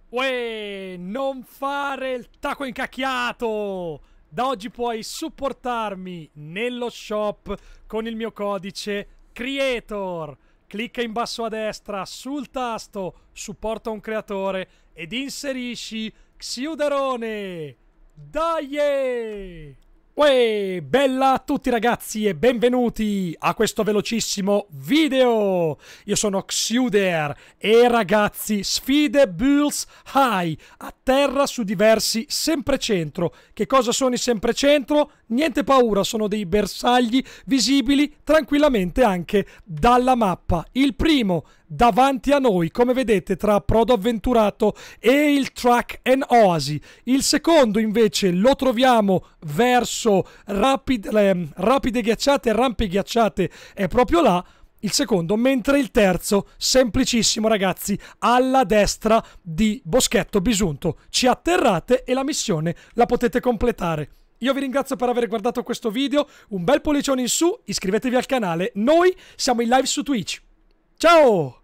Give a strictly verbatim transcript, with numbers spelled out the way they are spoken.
Uè, non fare il taco incacchiato! Da oggi puoi supportarmi nello shop con il mio codice Creator. Clicca in basso a destra sul tasto Supporta un creatore ed inserisci Xiuderone. Dai! Uè, bella a tutti ragazzi e benvenuti a questo velocissimo video! Io sono Xiuder e ragazzi, sfide Bulls High, a terra su diversi semprecentro. Che cosa sono i semprecentro? Niente paura, sono dei bersagli visibili tranquillamente anche dalla mappa. Il primo davanti a noi, come vedete, tra Prodo Avventurato e il Track and Oasi. Il secondo invece lo troviamo verso rapid, eh, rapide ghiacciate e rampe ghiacciate, è proprio là il secondo, mentre il terzo, semplicissimo ragazzi, alla destra di Boschetto Bisunto. Ci atterrate e la missione la potete completare. Io vi ringrazio per aver guardato questo video, un bel pollicione in su, iscrivetevi al canale, noi siamo in live su Twitch. Ciao!